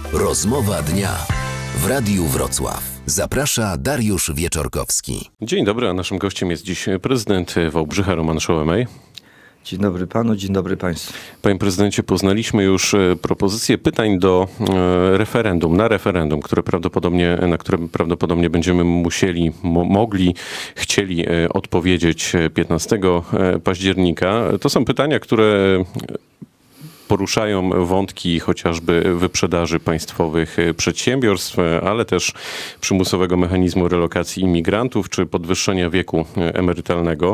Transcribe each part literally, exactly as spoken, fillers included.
Rozmowa dnia w Radiu Wrocław. Zaprasza Dariusz Wieczorkowski. Dzień dobry, a naszym gościem jest dziś prezydent Wałbrzycha Roman Szołomej. Dzień dobry panu, dzień dobry państwu. Panie prezydencie, poznaliśmy już propozycje pytań do referendum, na referendum, które prawdopodobnie, na które prawdopodobnie będziemy musieli, mo, mogli, chcieli odpowiedzieć piętnastego października. To są pytania, które poruszają wątki chociażby wyprzedaży państwowych przedsiębiorstw, ale też przymusowego mechanizmu relokacji imigrantów czy podwyższenia wieku emerytalnego.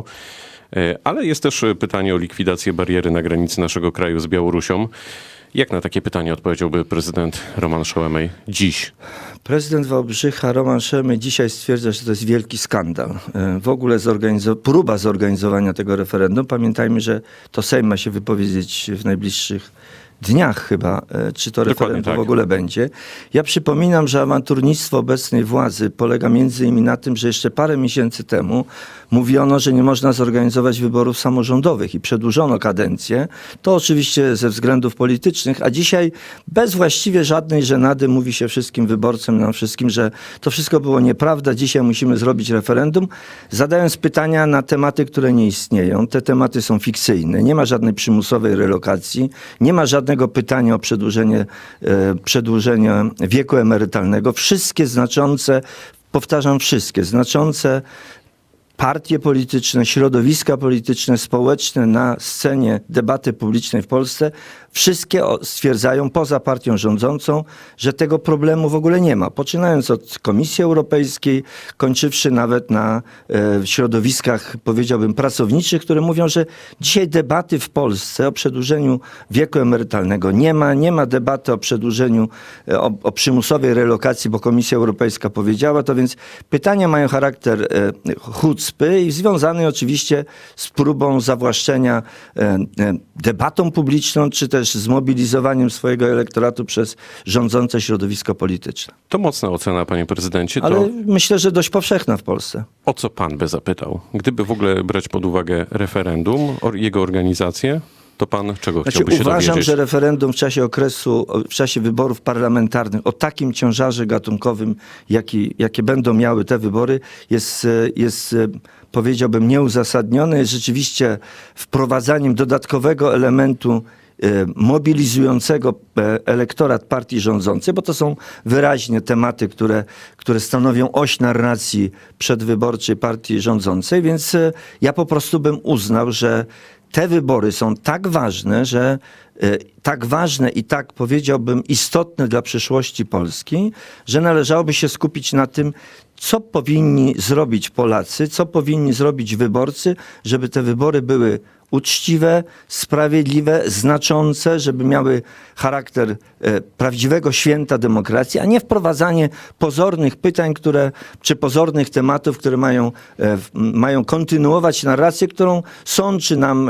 Ale jest też pytanie o likwidację bariery na granicy naszego kraju z Białorusią. Jak na takie pytanie odpowiedziałby prezydent Roman Szołomej dziś? Prezydent Wałbrzycha Roman Szołomej dzisiaj stwierdza, że to jest wielki skandal. W ogóle zorganizo- próba zorganizowania tego referendum. Pamiętajmy, że to Sejm ma się wypowiedzieć w najbliższych dniach chyba, czy to referendum tak w ogóle będzie. Ja przypominam, że awanturnictwo obecnej władzy polega między innymi na tym, że jeszcze parę miesięcy temu mówiono, że nie można zorganizować wyborów samorządowych i przedłużono kadencję. To oczywiście ze względów politycznych, a dzisiaj bez właściwie żadnej żenady mówi się wszystkim wyborcom, nam wszystkim, że to wszystko było nieprawda. Dzisiaj musimy zrobić referendum, zadając pytania na tematy, które nie istnieją. Te tematy są fikcyjne. Nie ma żadnej przymusowej relokacji, nie ma żadnego pytania o przedłużenie, e, przedłużenie wieku emerytalnego. Wszystkie znaczące, powtarzam wszystkie, znaczące partie polityczne, środowiska polityczne, społeczne na scenie debaty publicznej w Polsce, wszystkie stwierdzają, poza partią rządzącą, że tego problemu w ogóle nie ma. Poczynając od Komisji Europejskiej, kończywszy nawet na e, środowiskach, powiedziałbym, pracowniczych, które mówią, że dzisiaj debaty w Polsce o przedłużeniu wieku emerytalnego nie ma. Nie ma debaty o przedłużeniu, o, o przymusowej relokacji, bo Komisja Europejska powiedziała to, więc pytania mają charakter e, chucpy i związany oczywiście z próbą zawłaszczenia e, e, debatą publiczną, czy też zmobilizowaniem swojego elektoratu przez rządzące środowisko polityczne. To mocna ocena, panie prezydencie. To ale myślę, że dość powszechna w Polsce. O co pan by zapytał? Gdyby w ogóle brać pod uwagę referendum, jego organizację, to pan czego znaczy, chciałby się uważam, dowiedzieć? że referendum w czasie okresu, w czasie wyborów parlamentarnych o takim ciężarze gatunkowym, jaki, jakie będą miały te wybory, jest, jest powiedziałbym nieuzasadnione. Jest rzeczywiście wprowadzaniem dodatkowego elementu mobilizującego elektorat partii rządzącej, bo to są wyraźnie tematy, które, które stanowią oś narracji przedwyborczej partii rządzącej, więc ja po prostu bym uznał, że te wybory są tak ważne, że tak ważne i tak powiedziałbym istotne dla przyszłości Polski, że należałoby się skupić na tym, co powinni zrobić Polacy, co powinni zrobić wyborcy, żeby te wybory były uczciwe, sprawiedliwe, znaczące, żeby miały charakter e, prawdziwego święta demokracji, a nie wprowadzanie pozornych pytań, które, czy pozornych tematów, które mają, e, mają kontynuować narrację, którą sączy nam e,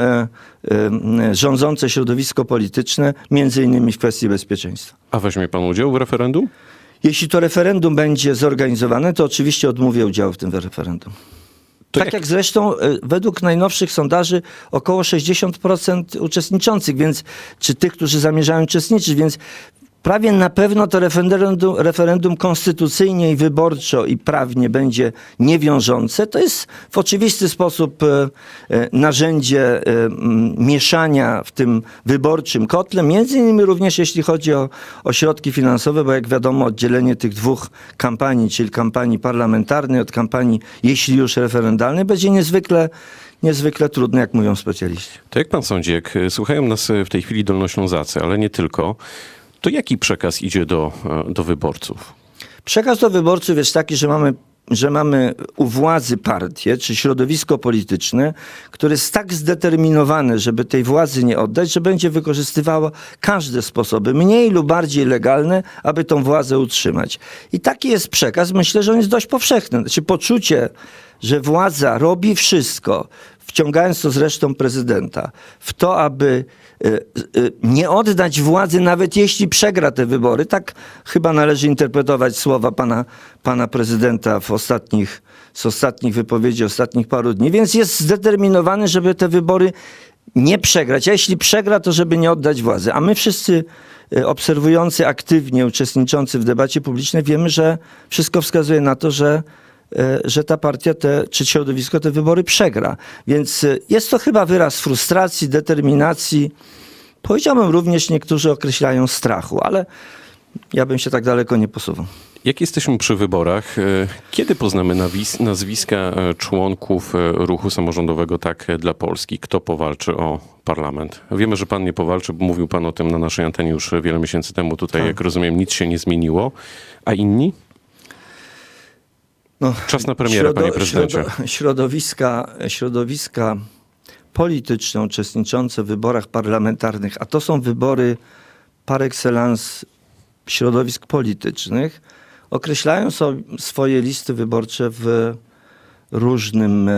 e, rządzące środowisko polityczne, między innymi w kwestii bezpieczeństwa. A weźmie pan udział w referendum? Jeśli to referendum będzie zorganizowane, to oczywiście odmówię udziału w tym referendum. To tak jak... jak zresztą według najnowszych sondaży około sześćdziesiąt procent uczestniczących, więc czy tych, którzy zamierzają uczestniczyć, więc prawie na pewno to referendum, referendum konstytucyjnie i wyborczo i prawnie będzie niewiążące. To jest w oczywisty sposób e, e, narzędzie e, m, mieszania w tym wyborczym kotle, między innymi również jeśli chodzi o, o środki finansowe, bo jak wiadomo oddzielenie tych dwóch kampanii, czyli kampanii parlamentarnej od kampanii, jeśli już referendalnej, będzie niezwykle niezwykle trudne, jak mówią specjaliści. To jak pan sądzi, jak słuchają nas w tej chwili Dolnoślązacy, ale nie tylko, to jaki przekaz idzie do, do wyborców? Przekaz do wyborców jest taki, że mamy, że mamy u władzy partię, czy środowisko polityczne, które jest tak zdeterminowane, żeby tej władzy nie oddać, że będzie wykorzystywało każde sposoby, mniej lub bardziej legalne, aby tą władzę utrzymać. I taki jest przekaz. Myślę, że on jest dość powszechny. Znaczy poczucie, że władza robi wszystko, wciągając to zresztą prezydenta, w to, aby nie oddać władzy, nawet jeśli przegra te wybory. Tak chyba należy interpretować słowa pana, pana prezydenta w ostatnich, z ostatnich wypowiedzi, ostatnich paru dni. Więc jest zdeterminowany, żeby te wybory nie przegrać. A jeśli przegra, to żeby nie oddać władzy. A my wszyscy obserwujący aktywnie, uczestniczący w debacie publicznej, wiemy, że wszystko wskazuje na to, że, że ta partia, te, czy środowisko te wybory przegra. Więc jest to chyba wyraz frustracji, determinacji. Powiedziałbym również, niektórzy określają strachu, ale ja bym się tak daleko nie posuwał. Jak jesteśmy przy wyborach, kiedy poznamy nazwiska członków ruchu samorządowego Tak dla Polski? Kto powalczy o parlament? Wiemy, że pan nie powalczy, bo mówił pan o tym na naszej antenie już wiele miesięcy temu. Tutaj, tak, jak rozumiem, nic się nie zmieniło. A inni? No, czas na premierę, środo, panie prezydencie. Środo, środowiska, środowiska polityczne uczestniczące w wyborach parlamentarnych, a to są wybory par excellence środowisk politycznych, określają sobie swoje listy wyborcze w różnym,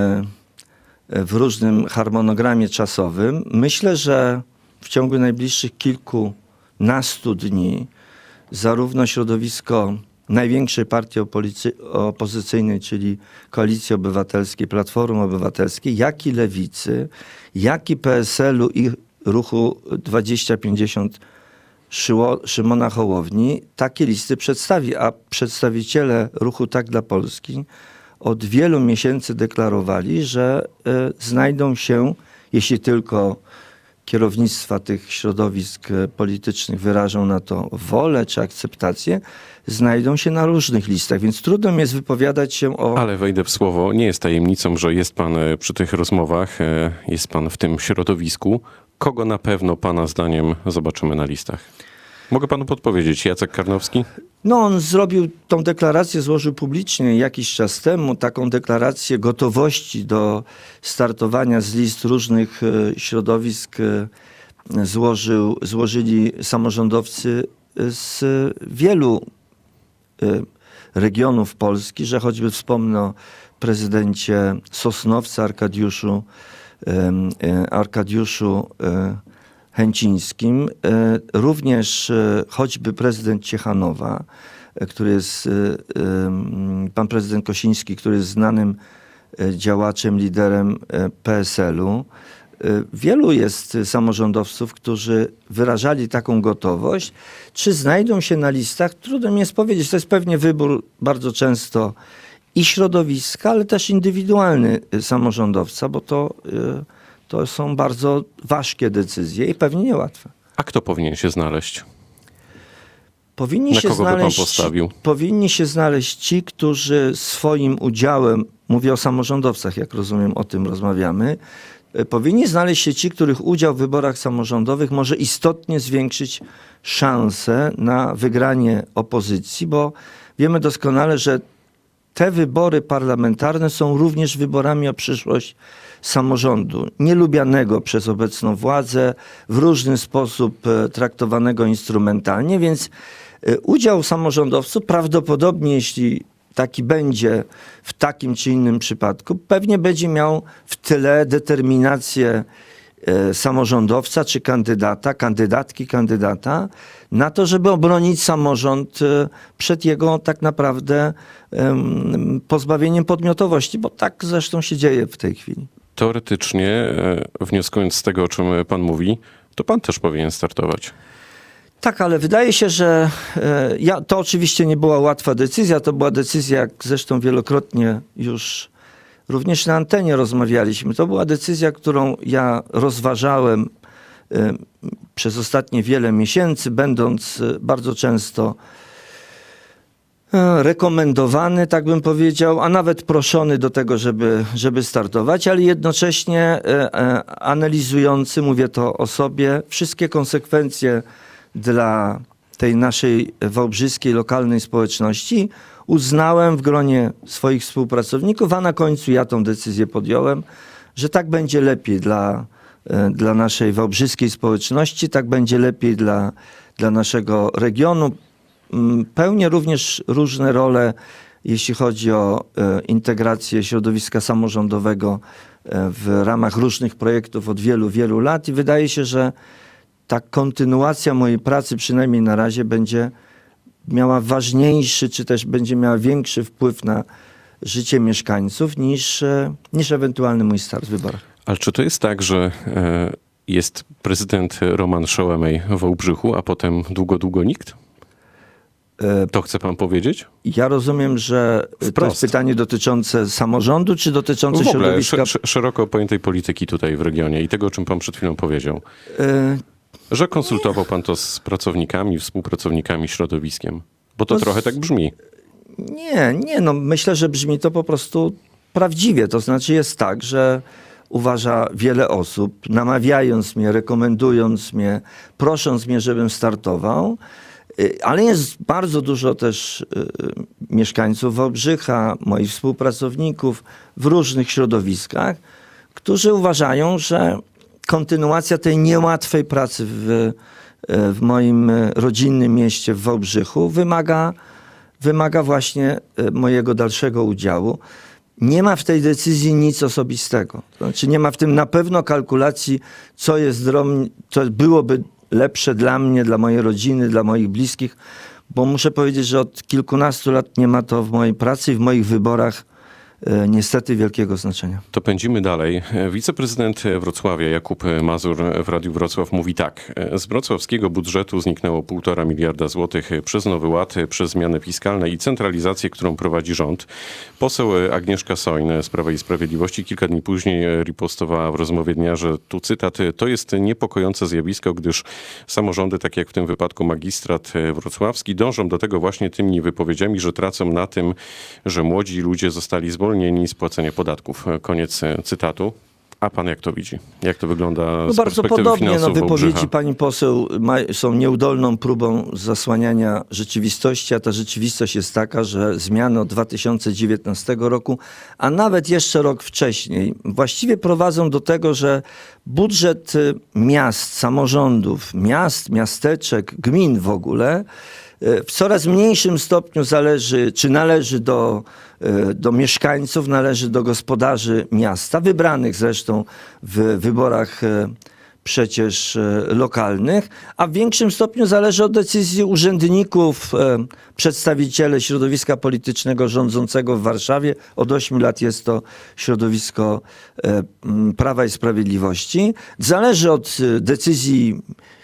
w różnym harmonogramie czasowym. Myślę, że w ciągu najbliższych kilkunastu dni zarówno środowisko największej partii opozycyjnej, czyli Koalicji Obywatelskiej, Platformy Obywatelskiej, jak i Lewicy, jak i P S L-u i Ruchu dwadzieścia pięćdziesiąt Szymona Hołowni takie listy przedstawi, a przedstawiciele ruchu Tak dla Polski od wielu miesięcy deklarowali, że y, znajdą się, jeśli tylko kierownictwa tych środowisk politycznych wyrażą na to wolę czy akceptację, znajdą się na różnych listach, więc trudno mi jest wypowiadać się o... Ale wejdę w słowo, nie jest tajemnicą, że jest pan przy tych rozmowach, jest pan w tym środowisku. Kogo na pewno pana zdaniem zobaczymy na listach? Mogę panu podpowiedzieć, Jacek Karnowski? No on zrobił tą deklarację, złożył publicznie jakiś czas temu, taką deklarację gotowości do startowania z list różnych środowisk złożył, złożyli samorządowcy z wielu regionów Polski, że choćby wspomnę o prezydencie Sosnowca Arkadiuszu, Arkadiuszu Chęcińskim, również choćby prezydent Ciechanowa, który jest, pan prezydent Kosiński, który jest znanym działaczem, liderem P S L-u. Wielu jest samorządowców, którzy wyrażali taką gotowość. Czy znajdą się na listach? Trudno mi jest powiedzieć. To jest pewnie wybór bardzo często i środowiska, ale też indywidualny samorządowca, bo to, to są bardzo ważkie decyzje i pewnie niełatwe. A kto powinien się znaleźć? Powinni Na się kogo by pan znaleźć, postawił? Powinni się znaleźć ci, którzy swoim udziałem, mówię o samorządowcach, jak rozumiem, o tym rozmawiamy, powinni znaleźć się ci, których udział w wyborach samorządowych może istotnie zwiększyć szanse na wygranie opozycji, bo wiemy doskonale, że te wybory parlamentarne są również wyborami o przyszłość samorządu, nielubianego przez obecną władzę, w różny sposób traktowanego instrumentalnie, więc udział samorządowców prawdopodobnie, jeśli taki będzie w takim czy innym przypadku, pewnie będzie miał w tyle determinację e, samorządowca czy kandydata, kandydatki, kandydata na to, żeby obronić samorząd e, przed jego tak naprawdę e, pozbawieniem podmiotowości, bo tak zresztą się dzieje w tej chwili. Teoretycznie, e, wnioskując z tego, o czym pan mówi, to pan też powinien startować. Tak, ale wydaje się, że e, ja, to oczywiście nie była łatwa decyzja. To była decyzja, jak zresztą wielokrotnie już również na antenie rozmawialiśmy. To była decyzja, którą ja rozważałem e, przez ostatnie wiele miesięcy, będąc e, bardzo często e, rekomendowany, tak bym powiedział, a nawet proszony do tego, żeby, żeby startować, ale jednocześnie e, e, analizujący, mówię to o sobie, wszystkie konsekwencje dla tej naszej wałbrzyskiej lokalnej społeczności, uznałem w gronie swoich współpracowników, a na końcu ja tą decyzję podjąłem, że tak będzie lepiej dla, dla naszej wałbrzyskiej społeczności, tak będzie lepiej dla, dla naszego regionu. Pełnię również różne role, jeśli chodzi o integrację środowiska samorządowego w ramach różnych projektów od wielu, wielu lat i wydaje się, że ta kontynuacja mojej pracy, przynajmniej na razie, będzie miała ważniejszy, czy też będzie miała większy wpływ na życie mieszkańców niż, niż ewentualny mój start w wyborach. Ale czy to jest tak, że Jest prezydent Roman Szołemej w Wałbrzychu, a potem długo, długo nikt? To chce pan powiedzieć? Ja rozumiem, że Wprost. to jest pytanie dotyczące samorządu, czy dotyczące w ogóle środowiska? sz, szeroko pojętej polityki tutaj w regionie i tego, o czym pan przed chwilą powiedział. Y Że konsultował pan to z pracownikami, współpracownikami, środowiskiem. Bo to No trochę z- tak brzmi. Nie, nie, no myślę, że brzmi to po prostu prawdziwie. To znaczy jest tak, że uważa wiele osób, namawiając mnie, rekomendując mnie, prosząc mnie, żebym startował, Y, ale jest bardzo dużo też y, mieszkańców Wałbrzycha, moich współpracowników w różnych środowiskach, którzy uważają, że kontynuacja tej niełatwej pracy w, y, w moim y, rodzinnym mieście w Wałbrzychu wymaga wymaga właśnie y, mojego dalszego udziału. Nie ma w tej decyzji nic osobistego. To znaczy nie ma w tym na pewno kalkulacji, co jest drom, co byłoby lepsze dla mnie, dla mojej rodziny, dla moich bliskich, bo muszę powiedzieć, że od kilkunastu lat nie ma to w mojej pracy i w moich wyborach y, niestety wielkiego znaczenia. To pędzimy dalej. Wiceprezydent Wrocławia Jakub Mazur w Radiu Wrocław mówi tak. Z wrocławskiego budżetu zniknęło półtora miliarda złotych przez Nowy Ład, przez zmiany fiskalne i centralizację, którą prowadzi rząd. Poseł Agnieszka Soin z Prawa i Sprawiedliwości kilka dni później ripostowała w rozmowie dnia, że tu cytat, to jest niepokojące zjawisko, gdyż samorządy, tak jak w tym wypadku magistrat wrocławski, dążą do tego właśnie tymi wypowiedziami, że tracą na tym, że młodzi ludzie zostali zwolnieni z płacenia podatków. Koniec cytatu. A pan jak to widzi? Jak to wygląda No z bardzo perspektywy podobnie. No, finansów wypowiedzi Wałbrzycha? pani poseł ma, są nieudolną próbą zasłaniania rzeczywistości, a ta rzeczywistość jest taka, że zmiany od dwa tysiące dziewiętnastego roku, a nawet jeszcze rok wcześniej, właściwie prowadzą do tego, że budżet miast, samorządów, miast, miasteczek, gmin w ogóle w coraz mniejszym stopniu zależy, czy należy do, do mieszkańców, należy do gospodarzy miasta, wybranych zresztą w wyborach przecież lokalnych, a w większym stopniu zależy od decyzji urzędników, przedstawiciele środowiska politycznego rządzącego w Warszawie. Od ośmiu lat jest to środowisko Prawa i Sprawiedliwości. Zależy od decyzji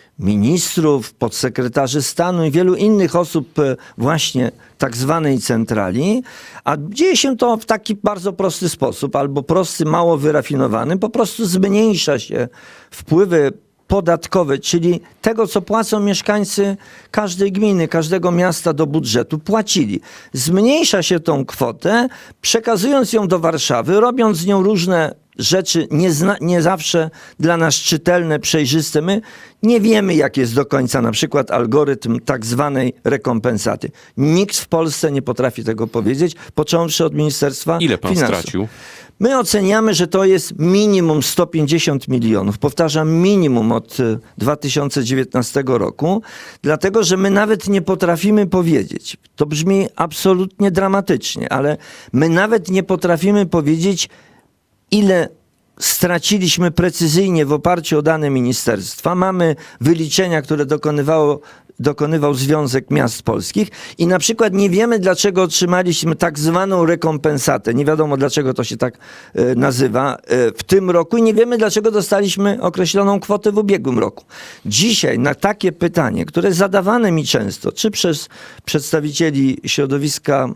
ministrów, podsekretarzy stanu i wielu innych osób właśnie tak zwanej centrali, a dzieje się to w taki bardzo prosty sposób, albo prosty, mało wyrafinowany, po prostu zmniejsza się wpływy podatkowe, czyli tego, co płacą mieszkańcy każdej gminy, każdego miasta do budżetu, płacili. Zmniejsza się tą kwotę, przekazując ją do Warszawy, robiąc z nią różne rzeczy nie, zna, nie zawsze dla nas czytelne, przejrzyste. My nie wiemy, jak jest do końca na przykład algorytm tak zwanej rekompensaty. Nikt w Polsce nie potrafi tego powiedzieć, począwszy od Ministerstwa Ile pan Finansów. stracił? My oceniamy, że to jest minimum sto pięćdziesiąt milionów. Powtarzam, minimum od dwa tysiące dziewiętnastego roku, dlatego że my nawet nie potrafimy powiedzieć. To brzmi absolutnie dramatycznie, ale my nawet nie potrafimy powiedzieć, ile straciliśmy precyzyjnie w oparciu o dane ministerstwa. Mamy wyliczenia, które dokonywało, dokonywał Związek Miast Polskich i na przykład nie wiemy, dlaczego otrzymaliśmy tak zwaną rekompensatę. Nie wiadomo, dlaczego to się tak e, nazywa e, w tym roku i nie wiemy, dlaczego dostaliśmy określoną kwotę w ubiegłym roku. Dzisiaj na takie pytanie, które jest zadawane mi często, czy przez przedstawicieli środowiska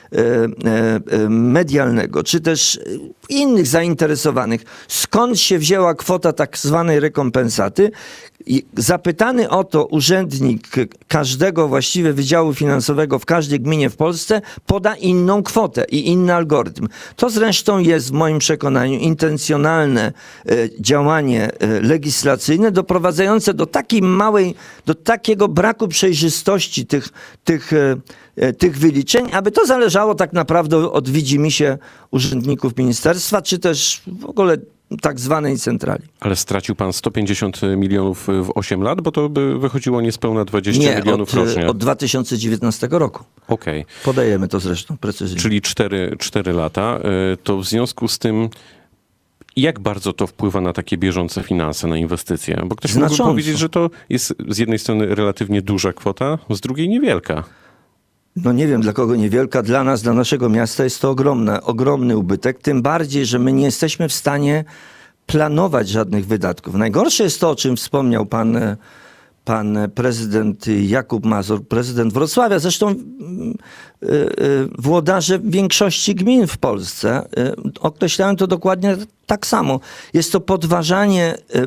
medialnego, czy też innych zainteresowanych, skąd się wzięła kwota tak zwanej rekompensaty. I zapytany o to urzędnik każdego właściwie wydziału finansowego w każdej gminie w Polsce poda inną kwotę i inny algorytm. To zresztą jest w moim przekonaniu intencjonalne działanie legislacyjne doprowadzające do takiej małej, do takiego braku przejrzystości tych, tych, tych wyliczeń, aby to zależało tak naprawdę od widzimisię urzędników ministerstwa, czy też w ogóle tak zwanej centrali. Ale stracił pan sto pięćdziesiąt milionów w osiem lat, bo to by wychodziło niespełna dwadzieścia Nie, milionów od, rocznie. od dwa tysiące dziewiętnastego roku. Okej. Okay. Podajemy to zresztą precyzyjnie. Czyli cztery lata. To w związku z tym, jak bardzo to wpływa na takie bieżące finanse, na inwestycje? Bo ktoś Znacząco. mógłby powiedzieć, że to jest z jednej strony relatywnie duża kwota, z drugiej niewielka. No nie wiem, dla kogo niewielka. Dla nas, dla naszego miasta jest to ogromna, ogromny ubytek. Tym bardziej, że my nie jesteśmy w stanie planować żadnych wydatków. Najgorsze jest to, o czym wspomniał pan, pan prezydent Jakub Mazur, prezydent Wrocławia, zresztą y, y, włodarze większości gmin w Polsce y, określają to dokładnie tak samo. Jest to podważanie y,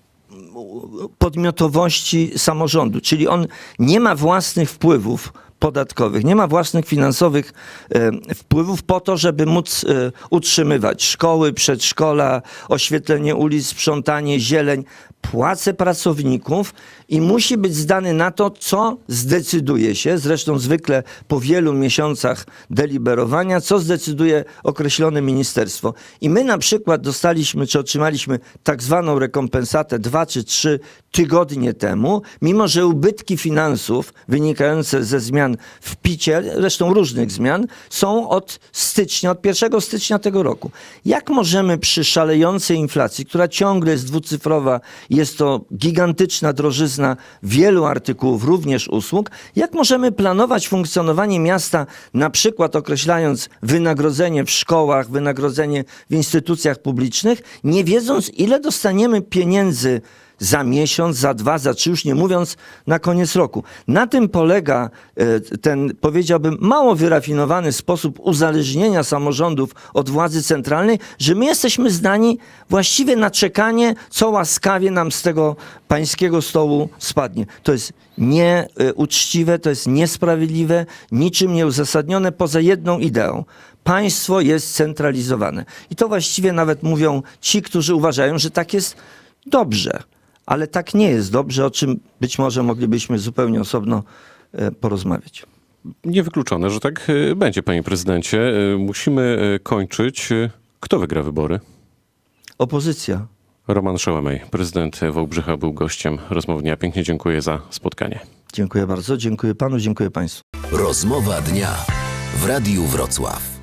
podmiotowości samorządu, czyli on nie ma własnych wpływów podatkowych, nie ma własnych finansowych e, wpływów po to, żeby móc e, utrzymywać szkoły, przedszkola, oświetlenie ulic, sprzątanie, zieleń. Płace pracowników i musi być zdany na to, co zdecyduje się, zresztą zwykle po wielu miesiącach deliberowania, co zdecyduje określone ministerstwo. I my na przykład dostaliśmy, czy otrzymaliśmy tak zwaną rekompensatę dwa czy trzy tygodnie temu, mimo że ubytki finansów wynikające ze zmian w picie, zresztą różnych zmian, są od stycznia, od pierwszego stycznia tego roku. Jak możemy przy szalejącej inflacji, która ciągle jest dwucyfrowa, jest to gigantyczna drożyzna wielu artykułów, również usług, jak możemy planować funkcjonowanie miasta, na przykład określając wynagrodzenie w szkołach, wynagrodzenie w instytucjach publicznych, nie wiedząc, ile dostaniemy pieniędzy za miesiąc, za dwa, za trzy, już nie mówiąc na koniec roku. Na tym polega ten, powiedziałbym, mało wyrafinowany sposób uzależnienia samorządów od władzy centralnej, że my jesteśmy zdani właściwie na czekanie, co łaskawie nam z tego pańskiego stołu spadnie. To jest nieuczciwe, to jest niesprawiedliwe, niczym nieuzasadnione poza jedną ideą. Państwo jest centralizowane. I to właściwie nawet mówią ci, którzy uważają, że tak jest dobrze. Ale tak nie jest dobrze, o czym być może moglibyśmy zupełnie osobno porozmawiać. Niewykluczone, że tak będzie, panie prezydencie. Musimy kończyć. Kto wygra wybory? Opozycja. Roman Szełemej, prezydent Wałbrzycha, był gościem rozmowy dnia. Pięknie dziękuję za spotkanie. Dziękuję bardzo, dziękuję panu, dziękuję państwu. Rozmowa dnia w Radiu Wrocław.